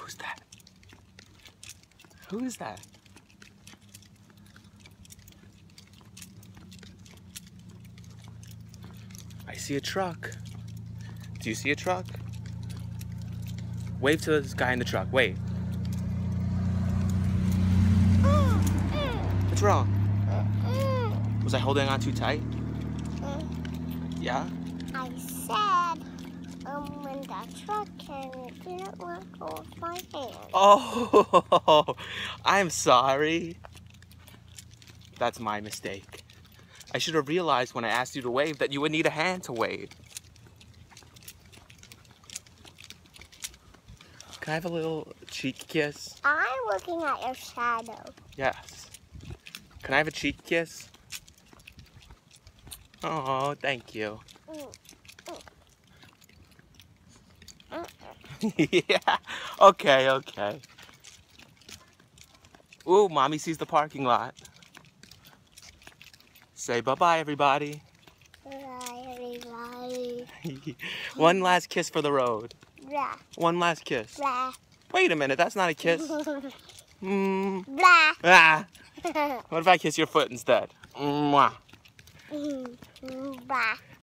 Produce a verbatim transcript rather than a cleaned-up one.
Who's that? Who is that? I see a truck. Do you see a truck? Wave to this guy in the truck. Wait. What's wrong? Was I holding on too tight? Yeah? I said, um, when that truck came, it didn't let go of my hand. Oh, I'm sorry. That's my mistake. I should have realized when I asked you to wave that you would need a hand to wave. Can I have a little cheek kiss? I'm looking at your shadow. Yes. Can I have a cheek kiss? Oh, thank you. Mm, mm, mm. Yeah. Okay, okay. Ooh, Mommy sees the parking lot. Say bye-bye, everybody. Bye, everybody. One last kiss for the road. Blah, One last kiss. blah. Wait a minute, that's not a kiss. Mm. Blah. Ah. What if I kiss your foot instead? Mwah. Blah.